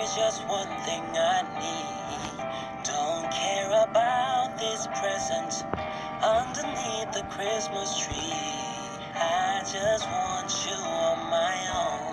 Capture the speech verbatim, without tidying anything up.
There's just one thing I need. Don't care about these presents underneath the Christmas tree. I just want you on my own.